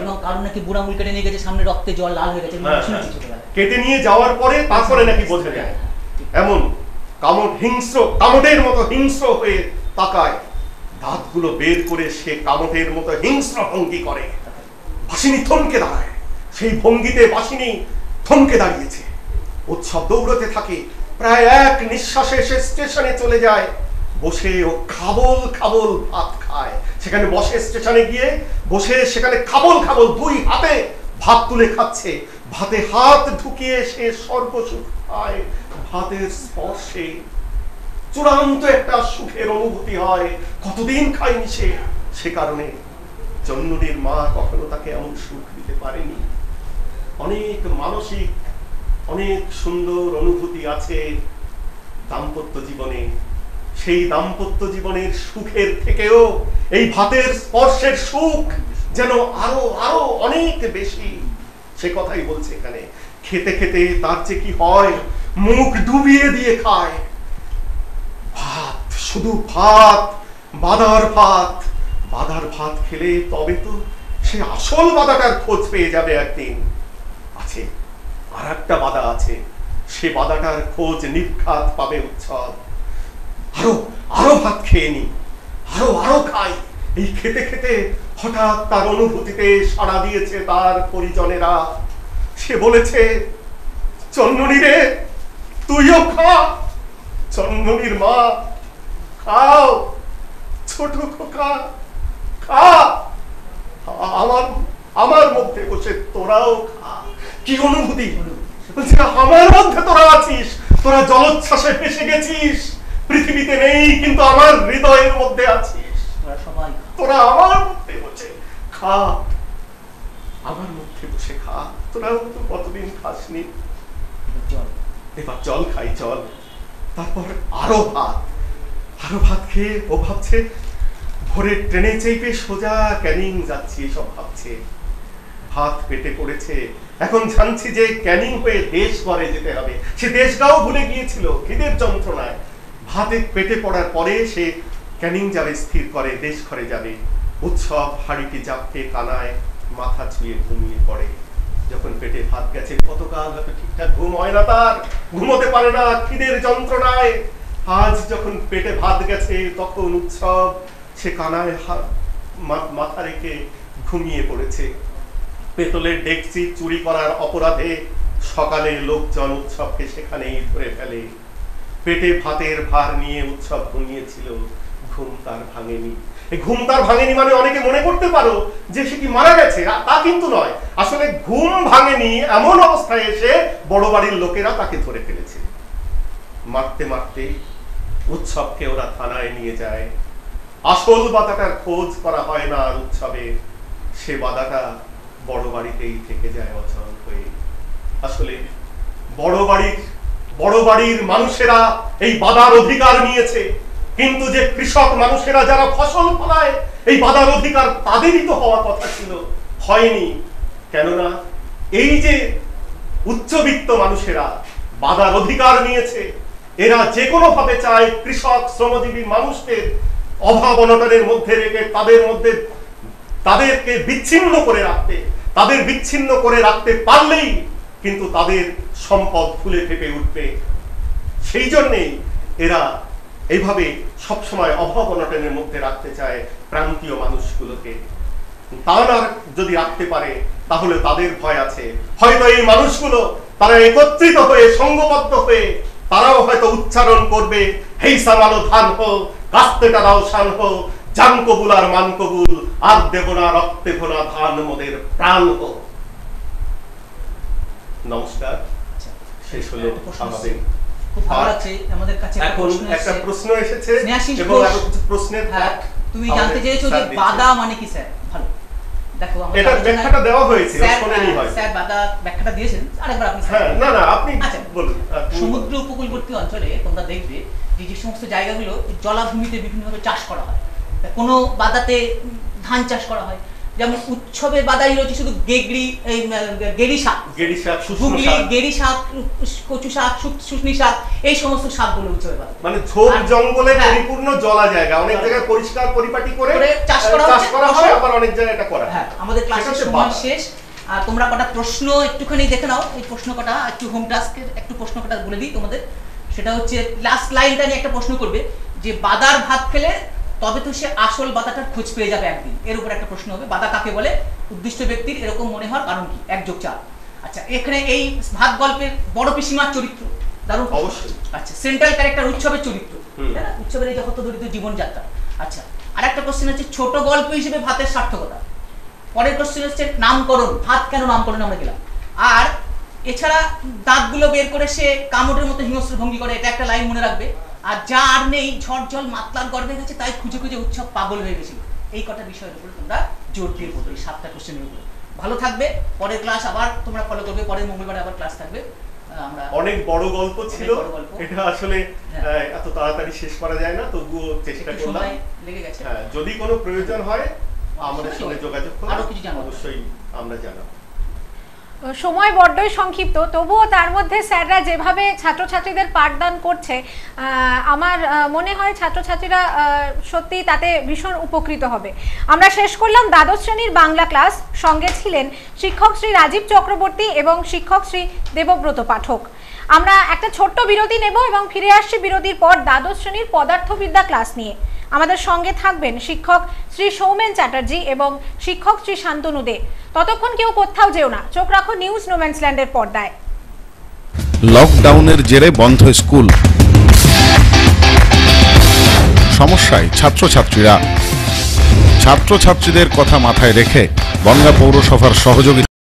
এবং কারণ নাকি বুড়া আঙুল কেটে নিয়ে গেছে, সামনে রক্তে জল লাল হয়ে গেছে, শুনেছি ছোটবেলায়। কেটে নিয়ে যাওয়ার পরে তারপরে নাকি বোঝা যায়। এমন কামটের মতো হিংস্র হয়ে তাকায়, দাঁতগুলো বের করে সে কামটের মতো হিংস্র ভঙ্গি করে। বাসিনী থমকে দাঁড়ায়, সেই ভঙ্গিতে বাসিনী থমকে দাঁড়িয়েছে। উৎসব দৌড়তে থাকে, প্রায় এক নিঃশ্বাসে সে স্টেশনে চলে যায়। বসে ও খাবল খাবল ভাত খায়। সেখানে বসে স্টেশনে গিয়ে বসে সেখানে খাবল খাবল দুই হাতে ভাত তুলে খাচ্ছে। ভাতে হাত ঢুকিয়ে সে সর্বসুখ পায়। ভাতের স্পর্শে চূড়ান্ত একটা সুখের অনুভূতি হয়। কতদিন খায়নি সে কারণে জন্মনির মা কখনো তাকে এমন সুখ দিতে পারেনি। অনেক মানসিক, অনেক সুন্দর অনুভূতি আছে দাম্পত্য জীবনে। সেই দাম্পত্য জীবনের সুখের থেকেও এই ভাতের স্পর্শের সুখ যেন আরো আরো অনেক বেশি। সে কথাই বলছে এখানে। খেতে খেতে তার যে কি হয়, মুখ ডুবিয়ে দিয়ে খায়। ভাত, শুধু ভাত, বাদার ভাত। বাদার ভাত খেলে তবে তো সে আসল বাদাটার খোঁজ পেয়ে যাবে একদিন। আছে আর একটা বাদা আছে, সে বাদাটার খোঁজ নির্ঘাত পাবে উৎসব। আরো আরো ভাত খেয়ে নি, আরো আরো খাই। এই খেতে খেতে হঠাৎ তার অনুভূতিতে সাড়া দিয়েছে তার পরিজনেরা। সে বলেছে, চন্ননী রে, তুইও খা। চন্ননীর মা, খাও ছোট খোকা, খা। আমার মধ্যে বসে তোরাও খা। কি অনুভূতি! আমার মধ্যে তোরা আছিস, তোরা জলোচ্ছ্বাসে ভেসে গেছিস, পৃথিবীতে নেই কিন্তু আমার হৃদয়ের মধ্যে আছিস। তোরা আমার মধ্যে বসে খা, আমার মধ্যে বসে খা। তোরাও তো কতদিন খাসনি, এবার জল খাই, জল। তারপর আরো ভাত খেয়ে ও ভাবছে, ভোরের ট্রেনে চেপে সোজা ক্যানিং যাচ্ছি, এসব ভাবছে। ভাত পেটে পড়েছে, এখন জানছি যে ক্যানিং হয়ে দেশঘরে যেতে হবে। সে দেশটাও ভুলে গিয়েছিল খিদের যন্ত্রণায়। ভাতে পেটে পড়ার পরে সে ক্যানিং যাবে স্থির করে, দেশঘরে যাবে। উৎসব হাড়িটি জাপটে কানায় মাথা ছুঁয়ে ঘুমিয়ে পড়ে। যখন পেটে ভাত গেছে, কতকাল হয়তো ঠিকঠাক ঘুম হয় না, তার ঘুমোতে পারে না খিদের যন্ত্রণায়। আজ যখন পেটে ভাত গেছে, তখন উৎসব সে কানায় মাথা রেখে ঘুমিয়ে পড়েছে। পেতলের ডেকচি চুরি করার অপরাধে সকালে লোকজন উৎসবকে সেখানেই ধরে ফেলে। পেটে ভাতের ভার নিয়ে উৎসব ঘুমিয়েছিল, ঘুম তার ভাঙেনি। ঘুম তার ভাঙেনি মানে অনেকে মনে করতে পারো যে সে কি মারা গেছে, তা কিন্তু নয়। আসলে ঘুম ভাঙেনি, এমন অবস্থায় এসে বড় বাড়ির লোকেরা তাকে ধরে ফেলেছে। মারতে মারতে উৎসবকে ওরা থানায় নিয়ে যায়। আসল বাদাটার খোঁজ করা হয় না আর উৎসবে, সে বাদাটা বড় বাড়িতেই থেকে যায় অচল হয়ে। আসলে বড় বাড়ির মানুষেরা এই বাদার অধিকার নিয়েছে, কিন্তু যে কৃষক মানুষেরা যারা ফসল ফলায়, এই বাদার অধিকার তাদেরই তো হওয়ার কথা ছিল, হয়নি। কেননা এই যে উচ্চবিত্ত মানুষেরা বাদার অধিকার নিয়েছে, এরা যে কোনো ভাবে চায় কৃষক শ্রমজীবী মানুষদের অভাব অনটনের মধ্যে রেখে তাদেরকে বিচ্ছিন্ন করে রাখতে। তাদের বিচ্ছিন্ন করে রাখতে পারলেই কিন্তু তাদের সম্পদ ফুলে ফেপে উঠবে। সেই জন্যেই এরা এইভাবে সবসময় অভাব অনটনের মধ্যে রাখতে চায় প্রান্তীয় মানুষগুলোকে। তা না যদি রাখতে পারে, তাহলে তাদের ভয় আছে, হয়তো এই মানুষগুলো তারা একত্রিত হয়ে, সংঘবদ্ধ হয়ে তারাও হয়তো উচ্চারণ করবে, হেই সামালো ধান হো, কাস্তে টারাও শান হো, জান কবুল আর মান কবুল, আর দেব না রক্তে ভোনা ধান মোদের প্রাণ হো। নমস্কার, শেষ হলো আমাদের। আমাদের কাছে এখন একটা প্রশ্ন এসেছে এবং আরো কিছু প্রশ্নের তুমি জানতে চেয়েছো যে বাদা মানে কি স্যার? ভালো, দেখো আমরা এটা ব্যাখ্যাটা দেওয়া হয়েছে, শুনেনি হয় স্যার বাদা ব্যাখ্যাটা দিয়েছেন, আরেকবার আপনি। হ্যাঁ, না আপনি বলুন। সমুদ্র উপকূলবর্তী অঞ্চলে তোমরা দেখবে যে সমস্ত জায়গাগুলো জলাভূমিতে বিভিন্নভাবে চাষ করা হয়। কোনো বাদাতে ধান চাষ করা হয়, যেমন উৎসবে বাদাই রয়েছে শুধু গেড়ি শাক, হুগলি গেড়ি শাক, কচু শাক, শুশনি শাক, এই সমস্ত শাকগুলো উৎসবে বাদাই। মানে ঝোপ জঙ্গলে পরিপূর্ণ জলা জায়গা, অনেক জায়গায় পরিষ্কার পরিপাটি করে চাষ করা হয়, আবার অনেক জায়গায় এটা করা। হ্যাঁ, আমাদের ক্লাসের সময় শেষ। আর তোমরা কটা প্রশ্ন একটুখানি দেখে নাও, এই প্রশ্ন কটা একটু হোম টাস্কের একটু প্রশ্ন কটা বলে দিই তোমাদের। সেটা হচ্ছে লাস্ট লাইনটা নিয়ে একটা প্রশ্ন করবে যে বাদার ভাত খেলে তবে তো সে আসল বাদাটার খোঁজ পেয়ে যাবে একদিন, এর উপর একটা প্রশ্ন হবে। বাদা কাকে বলে? উদ্দিষ্ট ব্যক্তির এরকম মনে হওয়ার কারণ কি? 1+4। আচ্ছা, এখানে এই ভাত গল্পের বড় পিসিমার চরিত্র, দারুণ অবশ্যই। আচ্ছা, সেন্ট্রাল ক্যারেক্টার উৎসবের চরিত্র, তাই না? উৎসবের এই জগত দরিদ্র জীবনযাত্রা। আচ্ছা, আরেকটা কোশ্চেন হচ্ছে ছোট গল্প হিসেবে ভাতের সার্থকতা। পরের কোশ্চেন হচ্ছে নামকরণ, ভাত কেন নামকরণ আমরা গেলাম। আর এছাড়া দাঁতগুলো বের করে সে কামড়ের মতো হিংস্র ভঙ্গি করে, এটা একটা লাইন মনে রাখবে। আর যা আর নেই ঝড় জল মাতলার গর্ভে গেছে, তাই খুঁজে খুঁজে উৎসব পাগল হয়ে গেছিল। এই কটা বিষয়ের উপরে তোমরা জোর দিয়ে পড়বে, এই 7টা কোশ্চেনের উপরে। ভালো থাকবে, পরের ক্লাস আবার তোমরা ফলো করবে, পরের মঙ্গলবারে আবার ক্লাস থাকবে। আমরা অনেক বড় গল্প ছিল, এটা আসলে এত তাড়াতাড়ি শেষ করা যায় না, তবুও চেষ্টা করলাম। লেগে গেছে। যদি কোনো প্রয়োজন হয় আমাদের সঙ্গে যোগাযোগ করুন, আরো কিছু জানাবো অবশ্যই আমরা জানাবো। সময় বড্ডই সংক্ষিপ্ত, তবুও তার মধ্যে স্যাররা যেভাবে ছাত্রছাত্রীদের পাঠদান করছে, আমার মনে হয় ছাত্রছাত্রীরা সত্যি তাতে ভীষণ উপকৃত হবে। আমরা শেষ করলাম দ্বাদশ শ্রেণীর বাংলা ক্লাস। সঙ্গে ছিলেন শিক্ষক শ্রী রাজীব চক্রবর্তী এবং শিক্ষক শ্রী দেবব্রত পাঠক। আমরা একটা ছোট্ট বিরতি নেব এবং ফিরে আসছি বিরতির পর দ্বাদশ শ্রেণীর পদার্থবিদ্যা ক্লাস নিয়ে। আমাদের সঙ্গে থাকবেন শিক্ষক শ্রী সৌমেন চ্যাটার্জি এবং শিক্ষক শ্রী শান্তনু দে। ততক্ষণ কেউ কোথাও যেও না, চোখ রাখো নিউজ নোম্যান্সল্যান্ডের পর্দায়। লকডাউনের জেরে বন্ধ স্কুল, সমস্যায় ছাত্রছাত্রীরা। ছাত্রছাত্রীদের কথা মাথায় রেখে বনগাঁ পৌরসভার সহযোগিতা